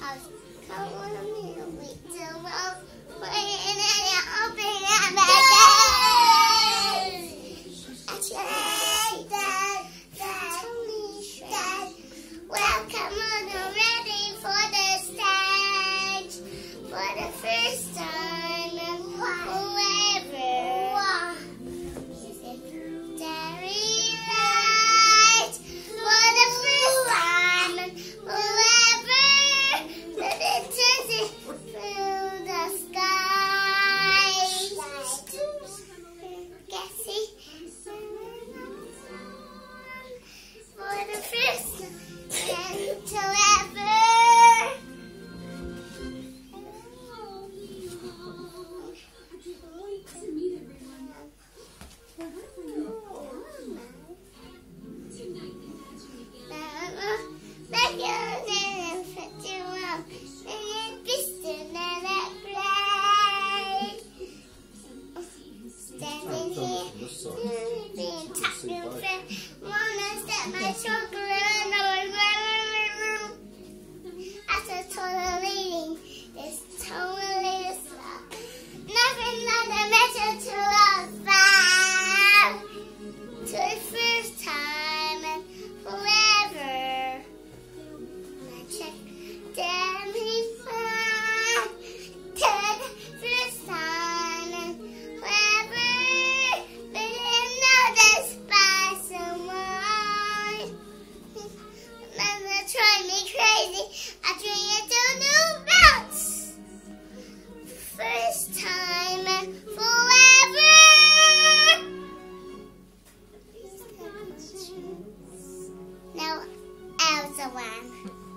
Come on, we do well. Welcome on, I'm ready for the stage. For the first time and forever. Dairy light. For the first time and forever. Let it chase through the sky. Gassy. For the first time and forever. Standing here, being tucked in front, wanna step my shoulder and after totally, it's totally slow. Nothing like the measure to us back to the first time and forever. I check down his phone to the first time and forever. But didn't know the spice and wine. Mama drive me crazy. I dream it to new bounce. First time and forever. Now, Elsa one.